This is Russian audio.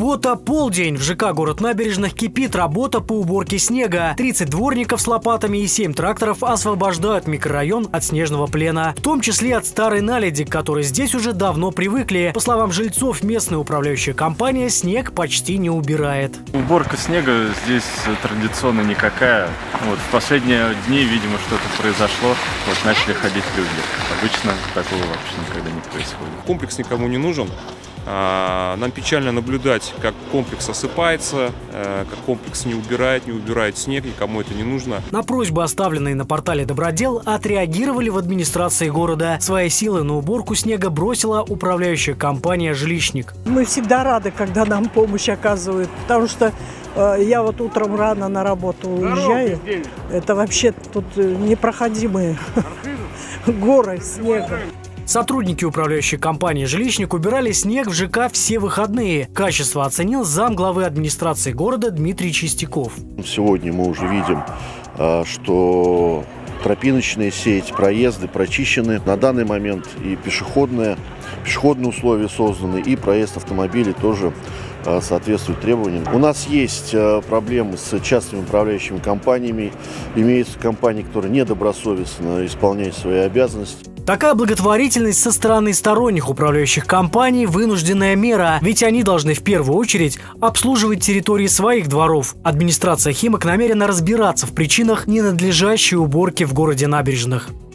Суббота, полдень. В ЖК «Город Набережных» кипит работа по уборке снега. 30 дворников с лопатами и 7 тракторов освобождают микрорайон от снежного плена. В том числе от старой наледи, к которой здесь уже давно привыкли. По словам жильцов, местная управляющая компания снег почти не убирает. Уборка снега здесь традиционно никакая. В последние дни, видимо, что-то произошло. Начали ходить люди. Обычно такого вообще никогда не происходит. Комплекс никому не нужен. Нам печально наблюдать, как комплекс осыпается, как комплекс не убирает снег, никому это не нужно. На просьбы, оставленные на портале «Добродел», отреагировали в администрации города. Свои силы на уборку снега бросила управляющая компания «Жилищник». Мы всегда рады, когда нам помощь оказывают, потому что я утром рано на работу уезжаю. Это вообще тут непроходимые горы снега. Сотрудники управляющей компании «Жилищник» убирали снег в ЖК все выходные. Качество оценил замглавы администрации города Дмитрий Чистяков. Сегодня мы уже видим, что тропиночная сеть, проезды прочищены. На данный момент и пешеходные условия созданы, и проезд автомобилей тоже соответствует требованиям. У нас есть проблемы с частными управляющими компаниями. Имеются компании, которые недобросовестно исполняют свои обязанности. Такая благотворительность со стороны сторонних управляющих компаний – вынужденная мера, ведь они должны в первую очередь обслуживать территории своих дворов. Администрация Химок намерена разбираться в причинах ненадлежащей уборки в городе Набережных.